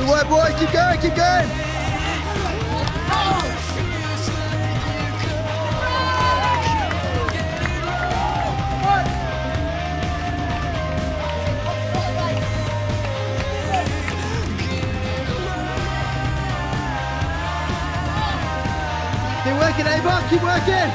Good work, boys. Keep going, keep going. Keep working, AVOHK, keep working!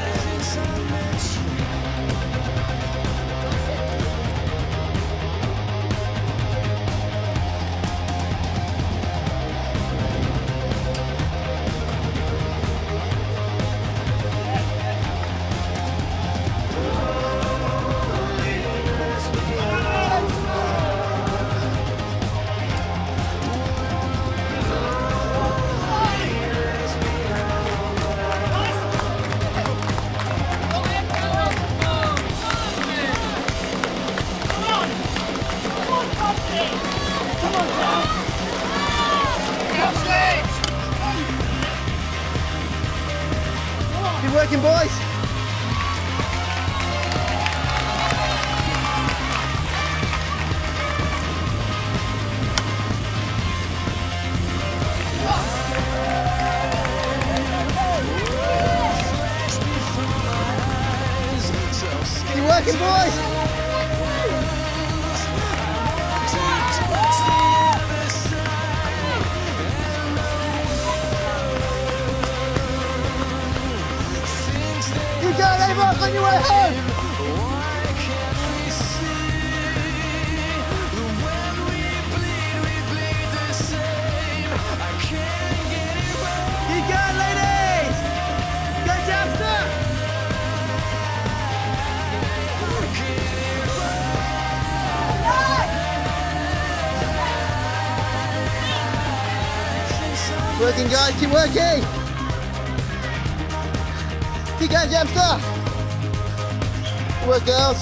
Keep working, boys. Keep working, boys. Go, AVOHK, on your way home! Keep going, ladies! Go, Jamster! Working, guys, keep working! Keep going, Jamster! Good work, girls.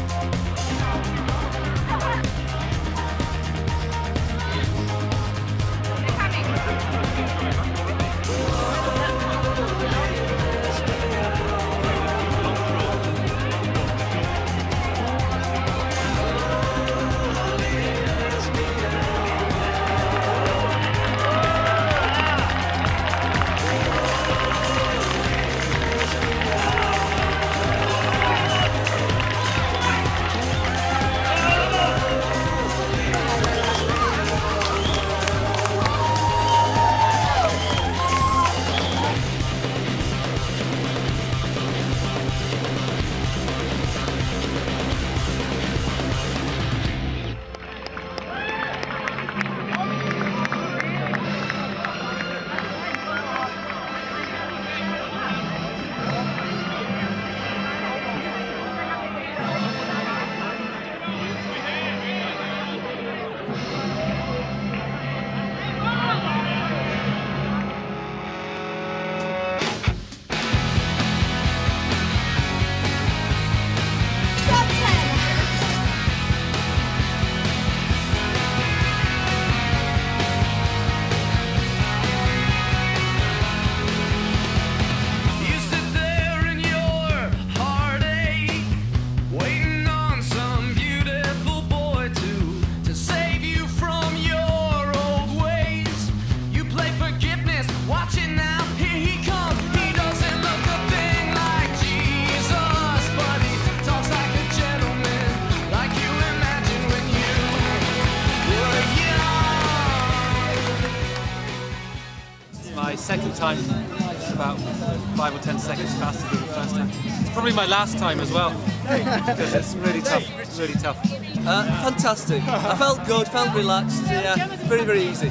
My second time, it's about 5 or 10 seconds faster than the first time. It's probably my last time as well, because it's really tough, really tough. Fantastic. I felt good, felt relaxed, yeah, very, very easy.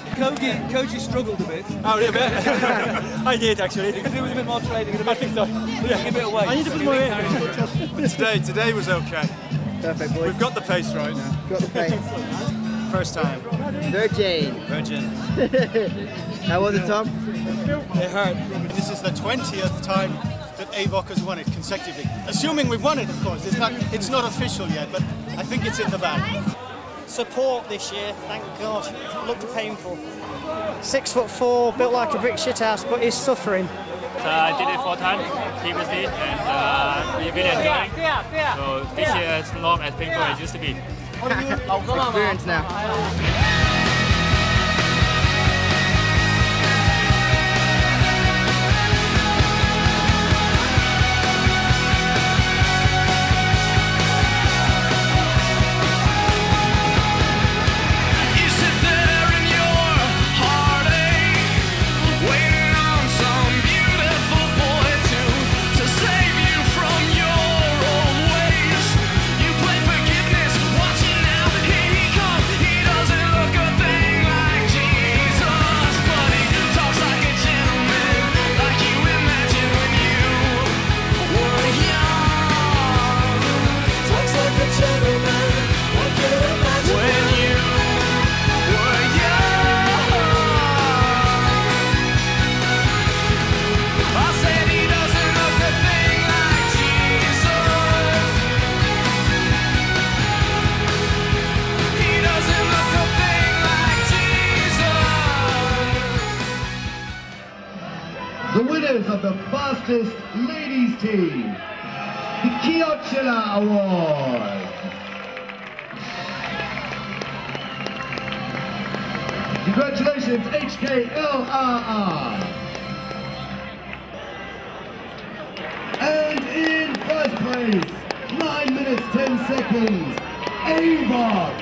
Koji struggled a bit. Oh, a bit? I did, actually. You could do with a bit more training. I think so. Yeah. A bit away. I need to put more in. But today was okay. Perfect, boys. We've got the pace right now. Got the pace. First time. Virgin. How was it, Tom? It hurt. This is the 20th time that AVOHK has won it consecutively. Assuming we've won it, of course. It's not official yet, but I think it's in the bag. Support this year, thank God. It looked painful. 6'4", built like a brick shithouse, but he's suffering. So I did it 4 times previously, and we really enjoying. So this year is not as painful as it used to be. Experience now. of the fastest ladies team, the Kiochilla Award. Congratulations, HKLRR. And in first place, 9 minutes 10 seconds, AVOHK.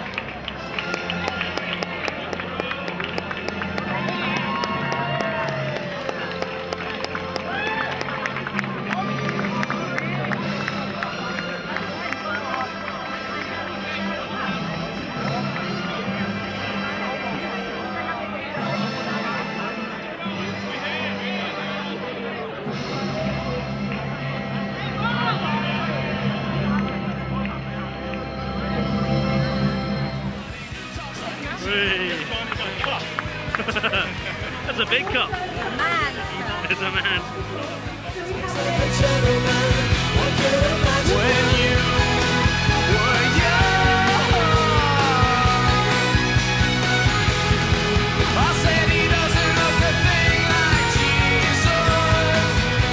That's a big cup. It's a man. When you were young, I said he doesn't look a thing like Jesus.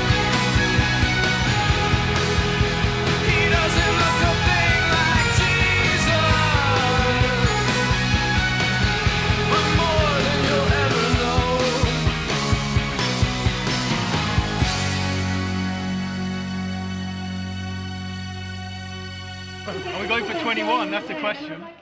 He doesn't look a thing like Jesus. But more than you'll ever know. Are we going for 21? That's the question.